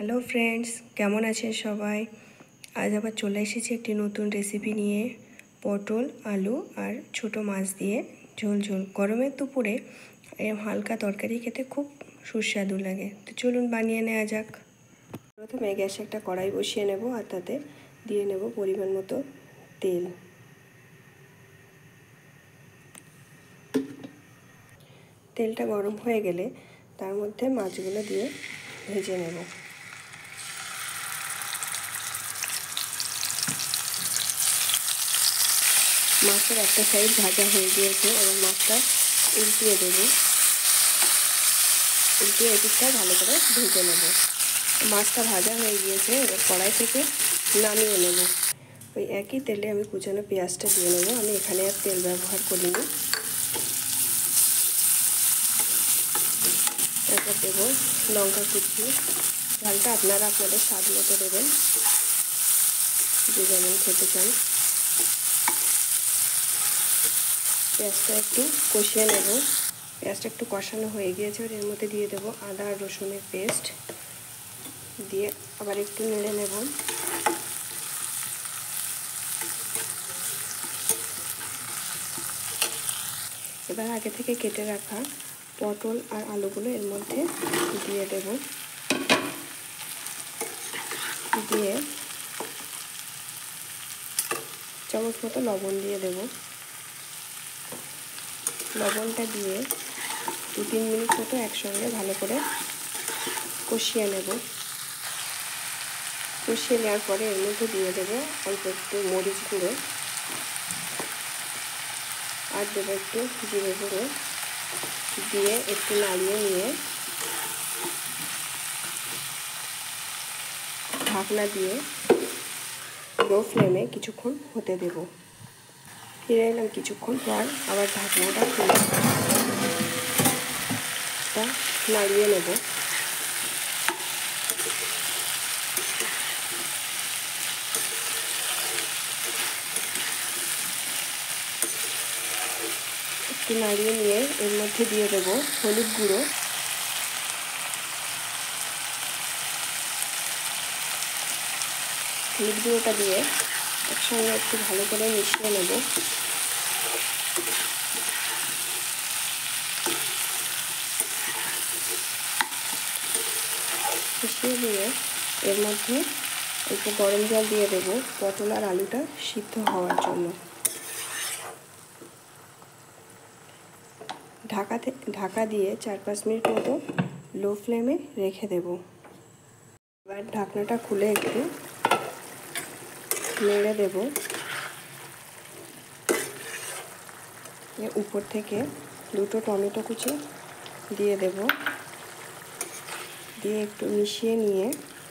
Hello friends, কেমন আছেন সবাই? আজ আবার চলে এসেছি একটি নতুন রেসিপি নিয়ে। পটল, আলু আর ছোট মাছ দিয়ে ঝোল ঝোল গরমের দুপুরে এরকম হালকা তরকারি খেতে খুব সুস্বাদু লাগে। তো চলুন বানিয়ে নেওয়া যাক। প্রথমে গ্যাসে একটা কড়াই বসিয়ে নেব আর তাতে দিয়ে নেব পরিমাণ মতো তেল। তেলটা গরম হয়ে গেলে তার মধ্যে মাছগুলো দিয়ে ভেজে নেব। মাছের একটা সাইড ভাজা হয়ে গিয়েছে, এবার মাছটা উল্টিয়ে দেবো। উল্টিয়ে এদিকটা ভালো করে ভেজে নেব। মাছটা ভাজা হয়ে গিয়েছে, এবার কড়াই থেকে নামিয়ে নেব। ওই একই তেলে আমি কুচানো পেঁয়াজটা দিয়ে নেব। আমি এখানে আর তেল ব্যবহার করিনি। তারপর দেবো লঙ্কা কুচি। ঝালটা আপনারা আপনাদের স্বাদ মতো দেবেন, যে যেমন খেতে চান। পেঁয়াজটা একটু কষিয়ে নেব। পেঁয়াজটা একটু কষানো হয়ে গিয়েছে, এর মধ্যে দিয়ে দেবো আদা আর রসুনের পেস্ট। দিয়ে আবার একটু নেড়ে নেব। এবার আগে থেকে কেটে রাখা পটল আর আলুগুলো এর মধ্যে দিয়ে দেব। দিয়ে চামচ মতো লবণ দিয়ে দেব। লবণটা দিয়ে 2-3 মিনিট মতো একসঙ্গে ভালো করে কষিয়ে নেব। কষিয়ে নেওয়ার পরে এর মধ্যে দিয়ে দেবো অল্প একটু মরিচ গুঁড়ো আর দেবো একটু জিরে গুঁড়ো। দিয়ে একটু নাড়িয়ে নিয়ে ঢাকনা দিয়ে লো ফ্লেমে কিছুক্ষণ হতে দেব। ফিরে এলাম কিছুক্ষণ পর, আবার ঢাকনাটা খুলে নাড়িয়ে নেব। একটু নাড়িয়ে নিয়ে এর মধ্যে দিয়ে দেব হলুদ গুঁড়ো, হলুদ গুঁড়োটা দিয়ে একসঙ্গে একটু ভালো করে মিশিয়ে নেব। মিশিয়ে দিয়ে এর মধ্যে একটু গরম জল দিয়ে দেব পটল আর আলুটা সিদ্ধ হওয়ার জন্য। ঢাকা দিয়ে 4-5 মিনিট মতো লো ফ্লেমে রেখে দেব। এবার ঢাকনাটা খুলে একটু নেড়ে দেব। উপর থেকে 2টো টমেটো কুচি দিয়ে দেব। দিয়ে একটু মিশিয়ে নিয়ে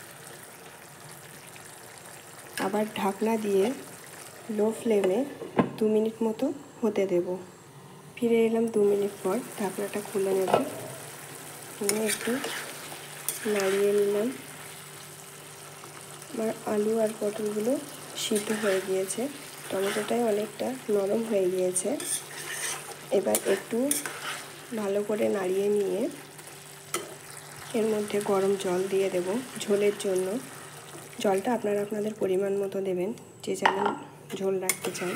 আবার ঢাকনা দিয়ে লো ফ্লেমে 2 মিনিট মতো হতে দেব। ফিরে এলাম 2 মিনিট পর, ঢাকনাটা খুলে নেব। একটু নাড়িয়ে নিলাম। আমার আলু আর পটলগুলো সিদ্ধ হয়ে গিয়েছে, টমেটোটাই অনেকটা নরম হয়ে গিয়েছে। এবার একটু ভালো করে নাড়িয়ে নিয়ে এর মধ্যে গরম জল দিয়ে দেব ঝোলের জন্য। জলটা আপনারা আপনাদের পরিমাণ মতো দেবেন, যে যেমন ঝোল রাখতে চান।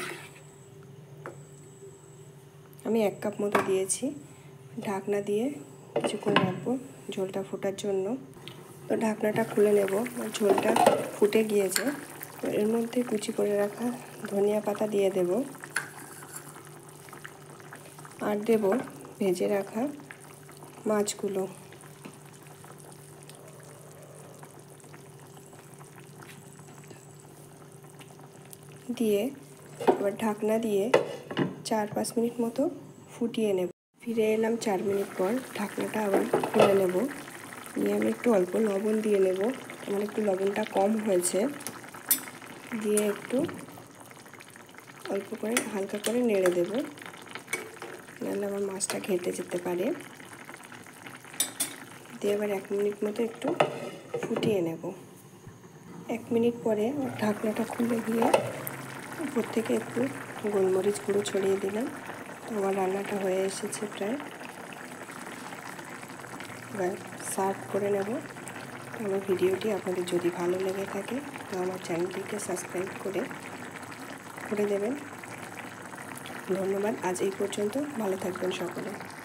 আমি 1 কাপ মতো দিয়েছি। ঢাকনা দিয়ে কিছুক্ষণ রাখবো ঝোলটা ফোটার জন্য। তো ঢাকনাটা খুলে নেব। ঝোলটা ফুটে গিয়েছে, এর মধ্যে কুচি করে রাখা ধনিয়া পাতা দিয়ে দেব আর দেব ভেজে রাখা মাছগুলো। দিয়ে এবার ঢাকনা দিয়ে 4-5 মিনিট মতো ফুটিয়ে নেব। ফিরে এলাম 4 মিনিট পর, ঢাকনাটা আবার খুলে নেব। নিয়ে আমি একটু অল্প লবণ দিয়ে নেব। আমার একটু লবণটা কম হয়েছে। দিয়ে একটু অল্প করে হালকা করে নেড়ে দেব, নাহলে আমার মাছটা ঘেঁটে যেতে পারে। দিয়ে আবার 1 মিনিট মতো একটু ফুটিয়ে নেব। 1 মিনিট পরে ঢাকনাটা খুলে দিয়ে উপর থেকে একটু গোলমরিচ গুঁড়ো ছড়িয়ে দিলাম। তো আমার রান্নাটা হয়ে এসেছে প্রায়। এবার সার্ভ করে নেব। তো আমার ভিডিওটি আপনাদের যদি ভালো লেগে থাকে তো আমার চ্যানেলটিকে সাবস্ক্রাইব করে দেবেন। ধন্যবাদ। আজ এই পর্যন্ত। ভালো থাকবেন সকলে।